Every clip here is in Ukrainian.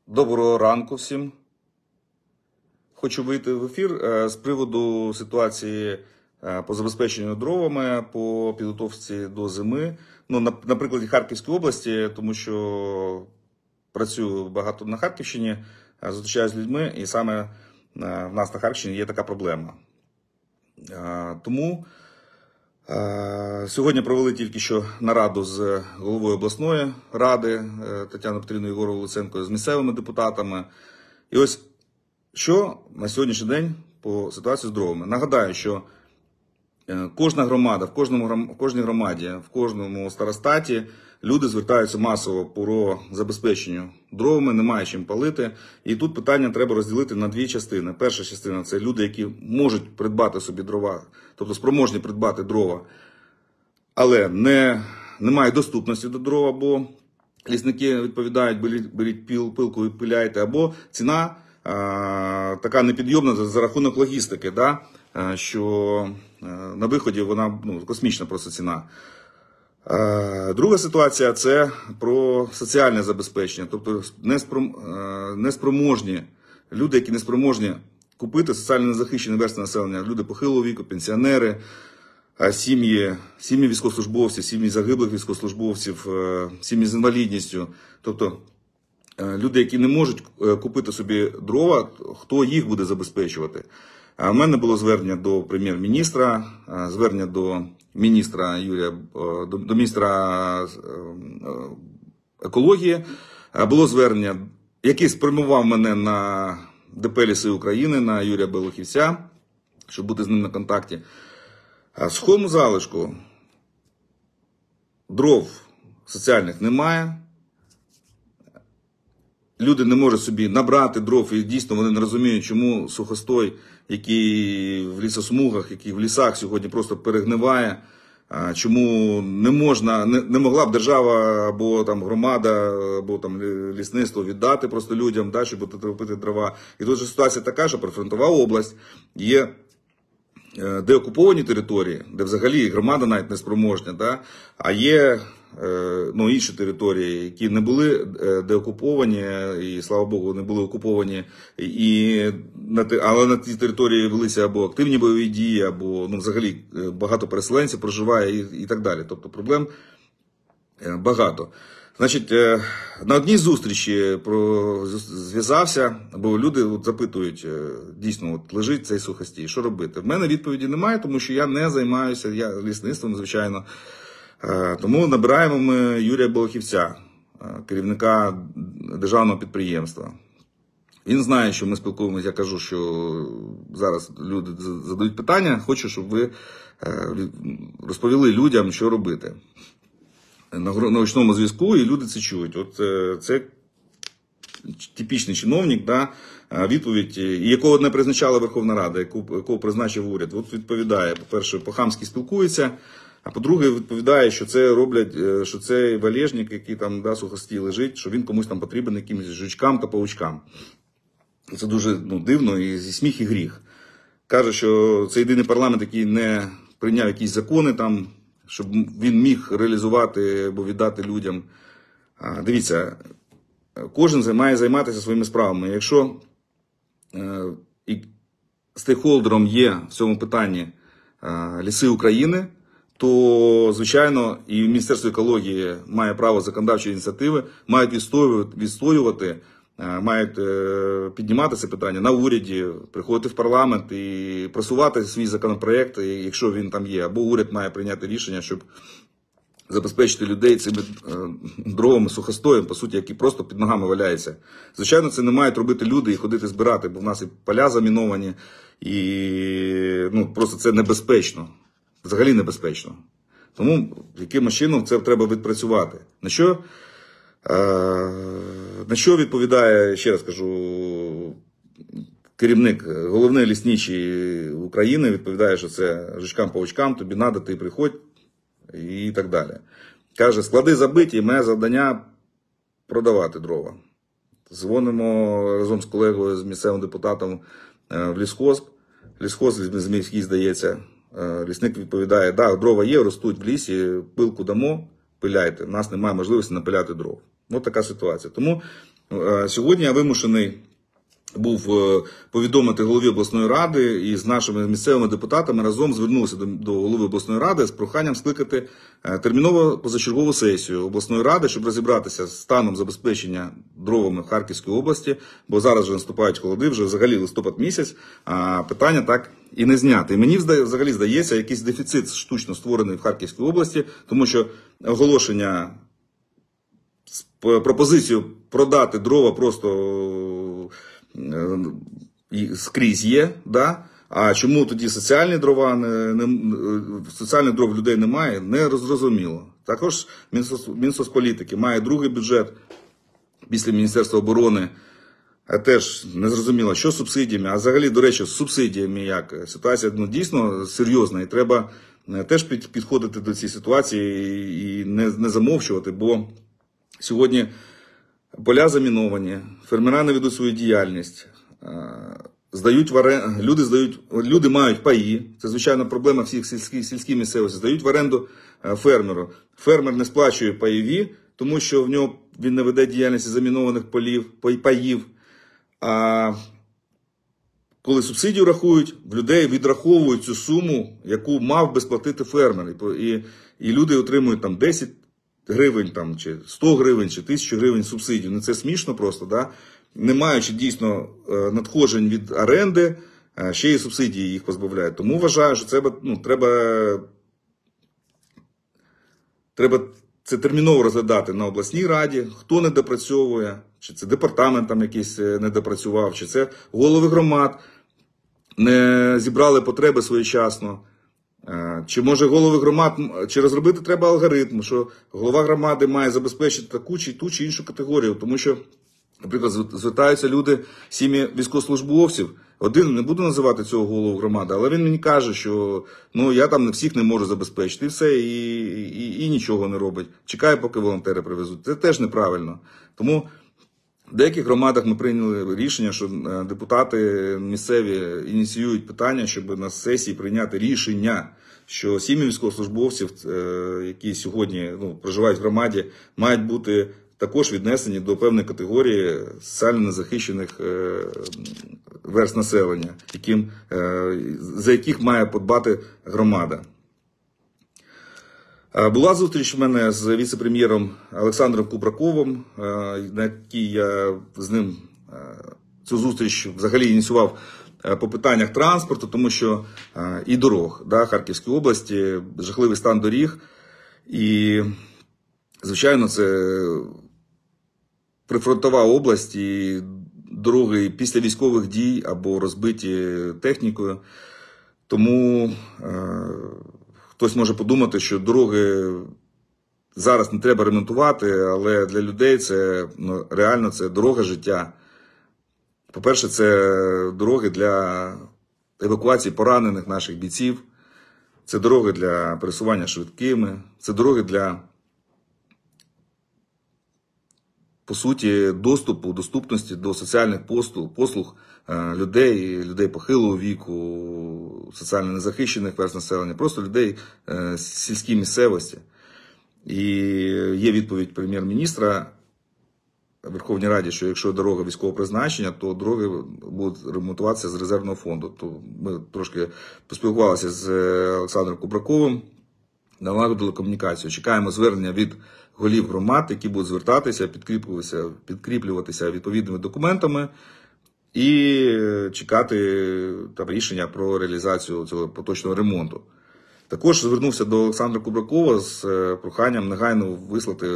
Доброго ранку всім. Хочу вийти в ефір з приводу ситуації по забезпеченню дровами, по підготовці до зими. На прикладі Харківської області, тому що працюю багато на Харківщині, зустрічаюся з людьми, і саме в нас на Харківщині є така проблема. Тому сьогодні провели тільки що нараду з головою обласної ради Тетяною Петрівною Єгоровою Луценкою, з місцевими депутатами. І ось що на сьогоднішній день по ситуації з дровами. Нагадаю, що кожна громада, в кожній громаді, в кожному старостаті люди звертаються масово по забезпеченню дровами, немає чим палити. І тут питання треба розділити на дві частини. Перша частина – це люди, які можуть придбати собі дрова, тобто спроможні придбати дрова, але не мають доступності до дров, або лісники відповідають, беріть пилку і пиляйте, або ціна така непідйомна за рахунок логістики, да? Що на виході вона космічна просто ціна. Друга ситуація – це про соціальне забезпечення, тобто неспроможні люди, які не спроможні купити, соціально незахищені верстви населення, люди похилого віку, пенсіонери, сім'ї військовослужбовців, сім'ї загиблих військовослужбовців, сім'ї з інвалідністю. Тобто люди, які не можуть купити собі дрова, хто їх буде забезпечувати? У мене було звернення до прем'єр-міністра, звернення до міністра екології, було звернення, який спрямував мене на ДП «Ліси України», на Юрія Белохівця, щоб бути з ним на контакті. В сухому залишку дров соціальних немає. Люди не можуть собі набрати дров, і дійсно вони не розуміють, чому сухостой, який в лісосмугах, який в лісах сьогодні просто перегниває, чому не могла б держава або там громада, або там лісництво віддати просто людям, да, щоб купити дрова. І тут же ситуація така, що прифронтова область, є деокуповані території, де взагалі громада навіть не спроможна, да, а є інші території, які не були деокуповані, і, слава Богу, не були окуповані, але на цій території велися або активні бойові дії, або взагалі багато переселенців проживає і так далі. Тобто проблем багато. Значить, на одній зустрічі зв'язався, бо люди запитують, дійсно, лежить цей сухостій, що робити? В мене відповіді немає, тому що я не займаюся лісництвом, звичайно. Тому набираємо ми Юрія Белохівця, керівника державного підприємства. Він знає, що ми спілкуємося, я кажу, що зараз люди задають питання, хочу, щоб ви розповіли людям, що робити. На ручному зв'язку, і люди це чують. От це типічний чиновник, да, відповідь, якого не призначала Верховна Рада, якого призначив уряд. От відповідає, по-перше, по-хамськи спілкується, а по-друге, відповідає, що це роблять, що це валежник, який там, да, сухостій лежить, що він комусь там потрібен якимось жучкам та паучкам. Це дуже дивно, і сміх, і гріх. Каже, що це єдиний парламент, який не прийняв якісь закони там, щоб він міг реалізувати або віддати людям. Дивіться, кожен має займатися своїми справами. Якщо стейкхолдером є в цьому питанні Ліси України, то, звичайно, і Міністерство екології має право законодавчої ініціативи, мають відстоювати, мають піднімати це питання на уряді, приходити в парламент і просувати свій законопроект, якщо він там є. Або уряд має прийняти рішення, щоб забезпечити людей цими дровами, сухостоєм, по суті, які просто під ногами валяються. Звичайно, це не мають робити люди і ходити збирати, бо в нас і поля заміновані, і просто це небезпечно. Взагалі небезпечно. Тому якимось чином це треба відпрацювати. На що відповідає, ще раз кажу, керівник, головний лісничий України, відповідає, що це жучкам-паучкам, тобі надо, ти приходь і так далі. Каже, склади забиті, моє завдання продавати дрова. Дзвонимо разом з колегою, з місцевим депутатом в лісхоз. Лісхоз міський, здається. Лісник відповідає, да, дрова є, ростуть в лісі, пилку дамо, пиляйте. У нас немає можливості напиляти дров. Ось така ситуація. Тому сьогодні я вимушений був повідомити голові обласної ради і з нашими місцевими депутатами разом звернулися до голови обласної ради з проханням скликати термінову позачергову сесію обласної ради, щоб розібратися з станом забезпечення дровами в Харківській області, бо зараз вже наступають холоди, вже взагалі листопад місяць, а питання так і не зняти. І мені взагалі здається, якийсь дефіцит штучно створений в Харківській області, тому що оголошення з пропозицією продати дрова просто скрізь є, да? А чому тоді соціальні дрова, соціальних дров людей немає, не зрозуміло. Також Мінсоцполітики має другий бюджет після Міністерства оборони, а теж не зрозуміло, що з субсидіями, а взагалі, до речі, з субсидіями як. Ситуація дійсно серйозна і треба теж підходити до цієї ситуації і не замовчувати, бо сьогодні поля заміновані, фермера не ведуть свою діяльність, люди мають паї, це звичайна проблема всіх сільській місцевості, здають в оренду фермеру. Фермер не сплачує паєві, тому що він не веде діяльності замінованих паїв. А коли субсидію рахують, в людей відраховують цю суму, яку мав би сплатити фермер. І люди отримують там 10 гривень, там, чи 100 гривень, чи 1000 гривень субсидій. Ну це смішно просто, да? Не маючи дійсно надходжень від оренди, ще й субсидії їх позбавляють. Тому вважаю, що це треба це терміново розглядати на обласній раді, хто не допрацьовує, чи це департамент там якийсь не допрацював, чи це голови громад не зібрали потреби своєчасно. Чи може голови громад, чи розробити треба алгоритм, що голова громади має забезпечити таку чи ту чи іншу категорію, тому що, наприклад, звертаються люди, сім'ї військовослужбовців, один, не буду називати цього голову громади, але він мені каже, що я там не всіх не можу забезпечити, і все, і нічого не робить. Чекає, поки волонтери привезуть. Це теж неправильно. Тому в деяких громадах ми прийняли рішення, що депутати місцеві ініціюють питання, щоб на сесії прийняти рішення, що сім'ї військовослужбовців, які сьогодні проживають в громаді, мають бути також віднесені до певної категорії соціально незахищених верств населення, за яких має подбати громада. Була зустріч в мене з віце-прем'єром Олександром Кубраковим, на якій я з ним цю зустріч взагалі ініціював по питаннях транспорту, тому що і дорог, Харківській області, жахливий стан доріг. І, звичайно, це прифронтова область, і дороги після військових дій або розбиті технікою. Тому хтось може подумати, що дороги зараз не треба ремонтувати, але для людей це реально це дорога життя. По-перше, це дороги для евакуації поранених наших бійців, це дороги для пересування швидкими, це дороги для, по суті, доступності до соціальних послуг людей похилого віку, соціально незахищених верств населення, просто людей з сільській місцевості. І є відповідь прем'єр-міністра в Верховній Раді, що якщо дорога військового призначення, то дороги будуть ремонтуватися з резервного фонду. То ми трошки поспілкувалися з Олександром Кубраковим, налагодили комунікацію. Чекаємо звернення від голів громад, які будуть звертатися, підкріплюватися відповідними документами і чекати рішення про реалізацію цього поточного ремонту. Також звернувся до Олександра Кубракова з проханням негайно вислати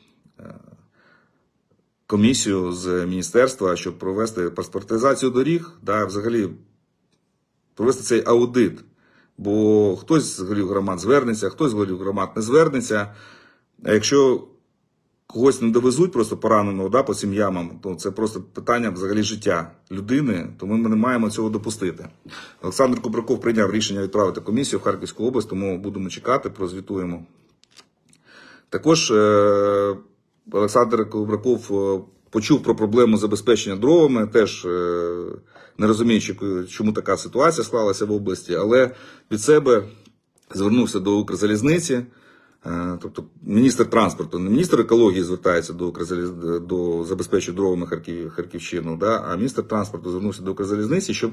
комісію з міністерства, щоб провести паспортизацію доріг, взагалі провести цей аудит. Бо хтось з голів громад звернеться, хтось з голів громад не звернеться. А якщо когось не довезуть просто пораненого по цим ямам, то це просто питання взагалі життя людини, то ми не маємо цього допустити. Олександр Кубраков прийняв рішення відправити комісію в Харківську область, тому будемо чекати, прозвітуємо. Також Олександр Кубраков почув про проблему забезпечення дровами, теж не розуміючи, чому така ситуація склалася в області, але від себе звернувся до Укрзалізниці, тобто міністр транспорту, не міністр екології звертається до забезпечення дровами Харківщину, да, а міністр транспорту звернувся до Укрзалізниці,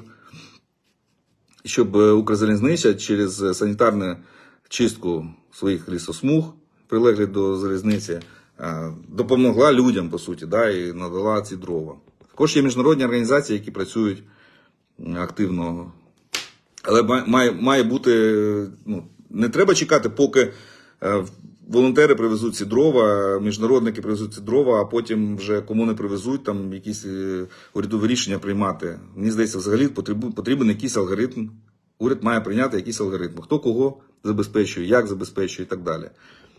щоб Укрзалізниця через санітарну чистку своїх лісосмуг, прилеглих до залізниці, допомогла людям, по суті, да, і надала ці дрова. Також є міжнародні організації, які працюють активно. Але має бути, не треба чекати, поки волонтери привезуть ці дрова, міжнародники привезуть ці дрова, а потім вже кому не привезуть, там якісь урядові рішення приймати. Мені здається, взагалі потрібен якийсь алгоритм. Уряд має прийняти якийсь алгоритм. Хто кого забезпечує, як забезпечує і так далі.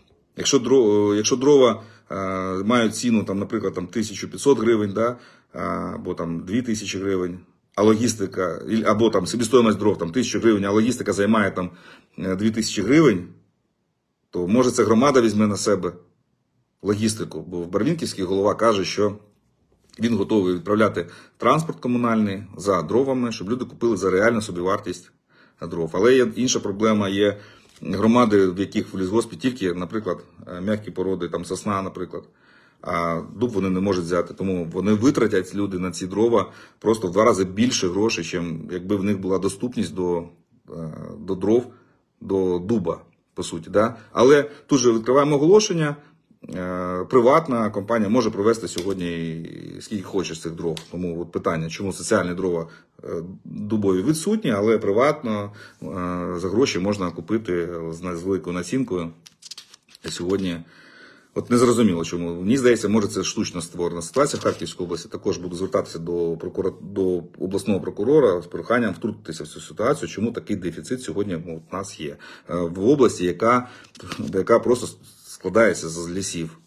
Якщо дрова мають ціну, там, наприклад, 1500 гривень, да, або 2000 гривень, а логістика, або собівартість дров 1000 гривень, а логістика займає 2000 гривень, то може це громада візьме на себе логістику. Бо в Барвінківській голова каже, що він готовий відправляти транспорт комунальний за дровами, щоб люди купили за реальну собівартість дров. Але є інша проблема, є громади, в яких в лісгоспі тільки, наприклад, м'які породи, сосна, наприклад, а дуб вони не можуть взяти. Тому вони витратять, люди, на ці дрова просто в 2 рази більше грошей, чим якби в них була доступність до дров, до дуба, по суті. Да? Але тут же відкриваємо оголошення. Приватна компанія може провести сьогодні скільки хоче з цих дров. Тому питання, чому соціальні дрова дубові відсутні, але приватно за гроші можна купити з великою націнкою. Сьогодні незрозуміло чому. Мені здається, може це штучно створена ситуація в Харківській області. Також буду звертатися до обласного прокурора з проханням втрутитися в цю ситуацію, чому такий дефіцит сьогодні у нас є. В області, яка просто складається з лісів.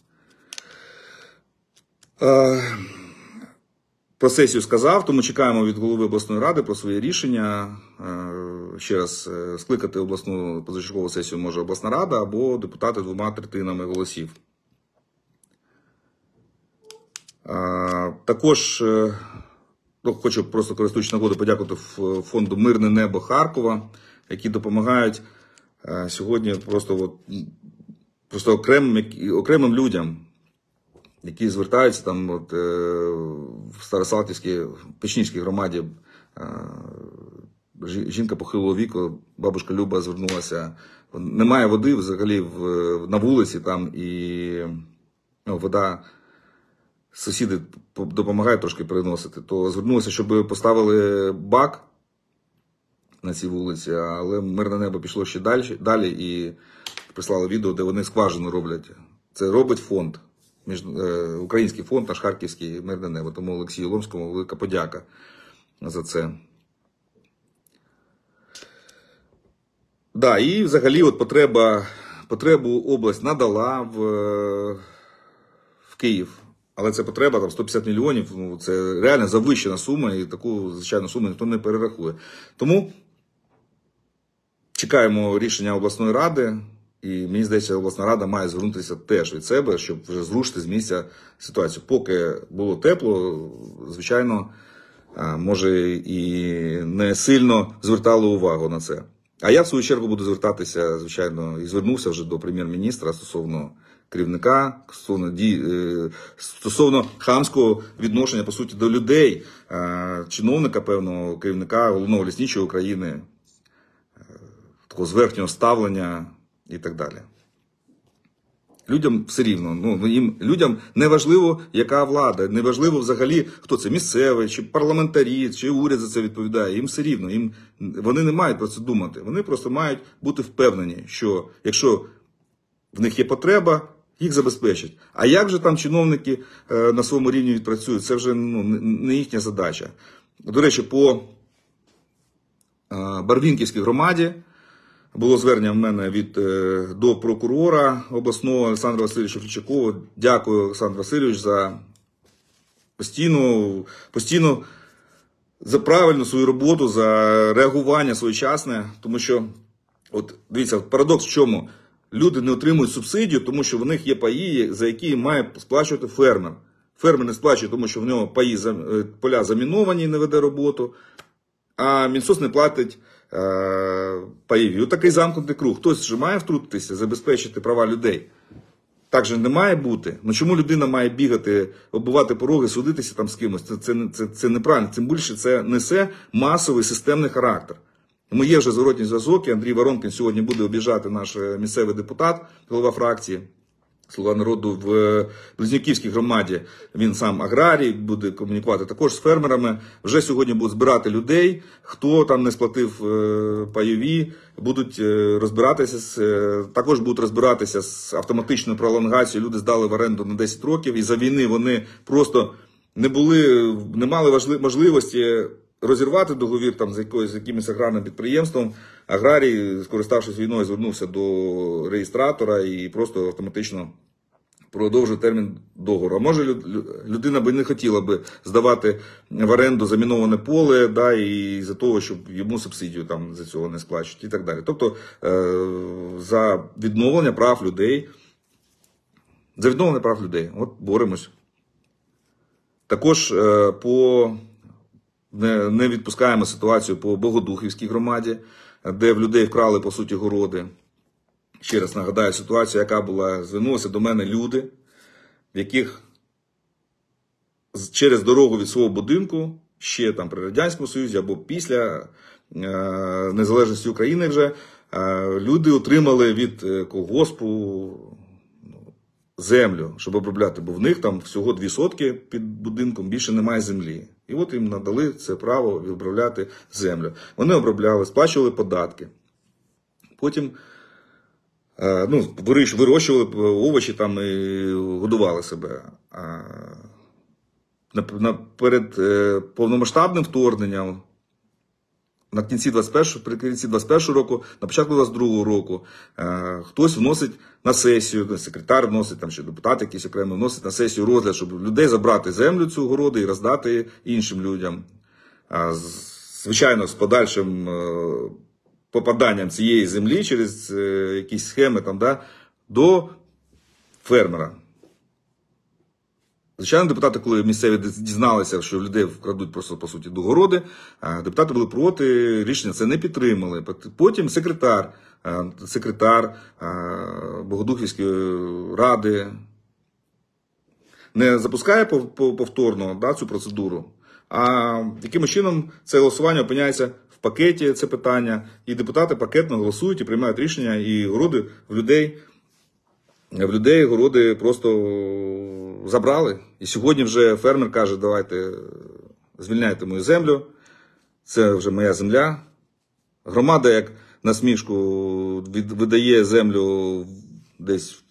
Про сесію сказав, тому чекаємо від голови обласної ради про своє рішення. Ще раз, скликати обласну позачергову сесію може обласна рада або депутати 2/3 голосів. Також хочу просто, користуючись нагодою, подякувати фонду «Мирне небо» Харкова, які допомагають сьогодні просто окремим людям, які звертаються в Старосалтівській, Печнівській громаді. Жінка похилого віку, бабушка Люба, звернулася. Немає води взагалі на вулиці, і вода, сусіди допомагають трошки переносити. То звернулася, щоб поставили бак на цій вулиці, але «Мирне небо» пішло ще далі і прислали відео, де вони скважину роблять. Це робить фонд, український фонд, наш харківський «Мирне небо». Тому Олексію Ломському велика подяка за це. Да, і взагалі потребу область надала в Київ. Але це потреба 150 мільйонів, це реально завищена сума, і таку, звичайно, суму ніхто не перерахує. Тому чекаємо рішення обласної ради, і мені здається, обласна рада має звернутися теж від себе, щоб вже зрушити з місця ситуацію. Поки було тепло, звичайно, може і не сильно звертали увагу на це. А я, в свою чергу, буду звертатися, звичайно, і звернувся вже до прем'єр-міністра стосовно керівника, стосовно хамського відношення, по суті, до людей, чиновника, певного, керівника Головного лісничого України, такого зверхнього ставлення і так далі. Людям все рівно, людям не важливо, яка влада, не важливо взагалі, хто це, місцевий, чи парламентарі, чи уряд за це відповідає, їм все рівно, вони не мають про це думати, вони просто мають бути впевнені, що якщо в них є потреба, їх забезпечать. А як же там чиновники на своєму рівні відпрацюють, це вже не їхня задача. До речі, по Барвінківській громаді було звернення в мене до прокурора обласного Олександра Васильовича Фричакова. Дякую, Олександр Васильович, за постійно за правильну свою роботу, за реагування своєчасне. Тому що, дивіться, парадокс в чому? Люди не отримують субсидію, тому що в них є паї, за які має сплачувати фермер. Фермер не сплачує, тому що в нього поля заміновані і не веде роботу. А Мінсоц не платить пайові. Отакий замкнутий круг. Хтось же має втрутитися, забезпечити права людей. Так же не має бути. Ну чому людина має бігати, оббивати пороги, судитися там з кимось? Це неправильно. Тим більше це несе масовий системний характер. Тому є вже зворотній зв'язок, і Андрій Воронкін сьогодні буде обіжати наш місцевий депутат, голова фракції «Слуга народу» в Близнюківській громаді. Він сам аграрій, буде комунікувати також з фермерами. Вже сьогодні будуть збирати людей, хто там не сплатив пайові, будуть розбиратися, також будуть розбиратися з автоматичною пролонгацією. Люди здали в оренду на 10 років, і за війни вони просто не мали можливості розірвати договір там з якимось аграрним підприємством. Аграрій, скориставшись війною, звернувся до реєстратора і просто автоматично продовжив термін договору. А може людина би не хотіла би здавати в оренду заміноване поле, да, і за того, щоб йому субсидію там за цього не сплачують і так далі. Тобто за відновлення прав людей, от боремось. Також не відпускаємо ситуацію по Богодухівській громаді, де в людей вкрали, по суті, городи. Ще раз нагадаю ситуацію, яка була, звернулися до мене люди, в яких через дорогу від свого будинку, ще там при Радянському Союзі або після незалежності України вже, люди отримали від колгоспу землю, щоб обробляти, бо в них там всього 2 сотки під будинком, більше немає землі. І от їм надали це право обробляти землю. Вони обробляли, сплачували податки. Потім вирощували овочі там і годували себе. Перед повномасштабним вторгненням, при кінці 21 року, на початку 22 року, хтось вносить на сесію, секретар вносить, там ще депутати якісь окремо вносять на сесію розгляд, щоб людей забрати землю цю городу і роздати іншим людям. Звичайно, з подальшим попаданням цієї землі через якісь схеми там, да, до фермера. Звичайно, депутати, коли місцеві дізналися, що людей вкрадуть просто, по суті, до городи, депутати були проти, рішення це не підтримали. Потім секретар Богодухівської ради не запускає повторно, да, цю процедуру, а якимось чином це голосування опиняється в пакеті, це питання, і депутати пакетно голосують і приймають рішення, і городи в людей городи просто забрали. І сьогодні вже фермер каже, давайте звільняйте мою землю, це вже моя земля. Громада, як насмішку, видає землю десь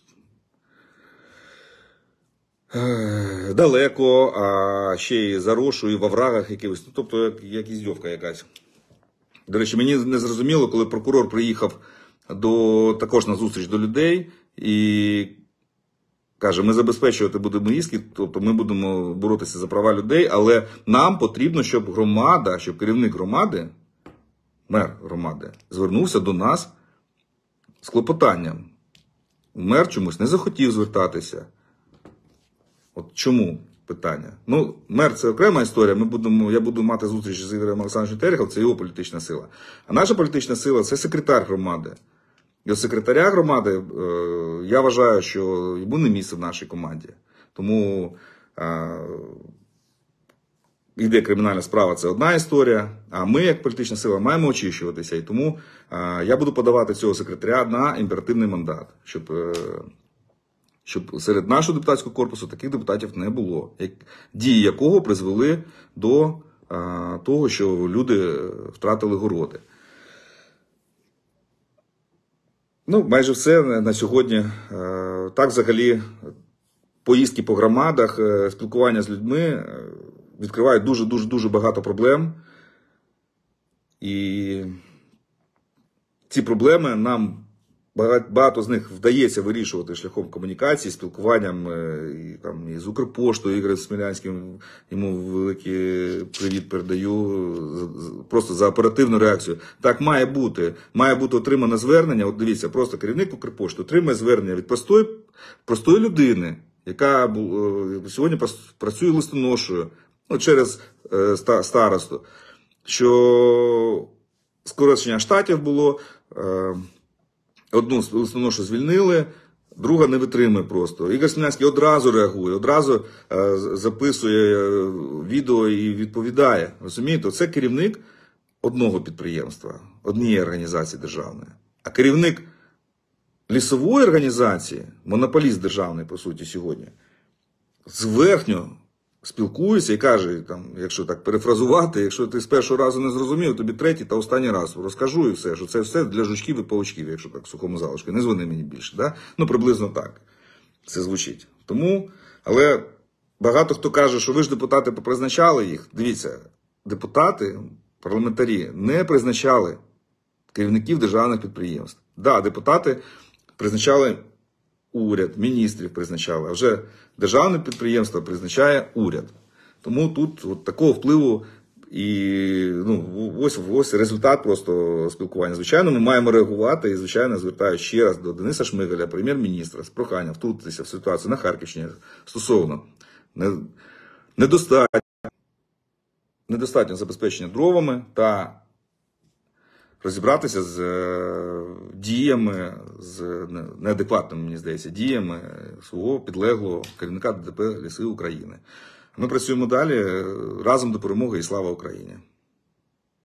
далеко, а ще й заросшу, і в оврагах якихось, тобто як іздьовка якась. До речі, мені не зрозуміло, коли прокурор приїхав також на зустріч до людей і каже, ми забезпечувати будемо іски, тобто ми будемо боротися за права людей, але нам потрібно, щоб громада, щоб керівник громади, мер громади, звернувся до нас з клопотанням. Мер чомусь не захотів звертатися. От чому? Питання. Ну, мер – це окрема історія. Я буду мати зустріч з Ігорем Олександровичем Тереховим, це його політична сила. А наша політична сила – це секретар громади. І от секретаря громади, я вважаю, що йому не місце в нашій команді. Тому йде кримінальна справа – це одна історія, а ми, як політична сила, маємо очищуватися. І тому я буду подавати цього секретаря на імперативний мандат, щоб серед нашого депутатського корпусу таких депутатів не було, дії якого призвели до того, що люди втратили городи. Ну, майже все на сьогодні. Так, взагалі, поїздки по громадах, спілкування з людьми відкривають дуже багато проблем. І ці проблеми нам, багато з них вдається вирішувати шляхом комунікації, спілкуванням і з Укрпоштою, Ігорем Смілянським, йому великий привіт передаю, просто за оперативну реакцію. Так має бути. Має бути отримане звернення. От дивіться, просто керівник Укрпошти отримує звернення від простої людини, яка сьогодні працює листоношою, через старосту, що скорочення штатів було, одну основну, що звільнили, друга не витримує просто. Ігор Смілянський одразу реагує, одразу записує відео і відповідає. Розумієте, це керівник одного підприємства, однієї організації державної. А керівник лісової організації, монополіст державний, по суті, сьогодні, зверхньо спілкується і каже, там, якщо так перефразувати, якщо ти з першого разу не зрозумів, тобі третій та останній раз розкажу і все, що це все для жучків і павучків, якщо так в сухому залишку. Не дзвони мені більше. Да? Ну, приблизно так це звучить. Тому, але багато хто каже, що ви ж депутати попризначали їх. Дивіться, депутати, парламентарі не призначали керівників державних підприємств. Да, депутати призначали уряд, міністрів призначали, а вже державне підприємство призначає уряд. Тому тут от такого впливу і ось результат просто спілкування. Звичайно, ми маємо реагувати і, звичайно, звертаюся ще раз до Дениса Шмигаля, прем'єр-міністра, з проханням втрутитися в ситуацію на Харківщині стосовно недостатньо забезпечення дровами та розібратися з діями, з неадекватними, мені здається, діями свого підлеглого керівника ДП «Ліси України». Ми працюємо далі разом до перемоги і слава Україні!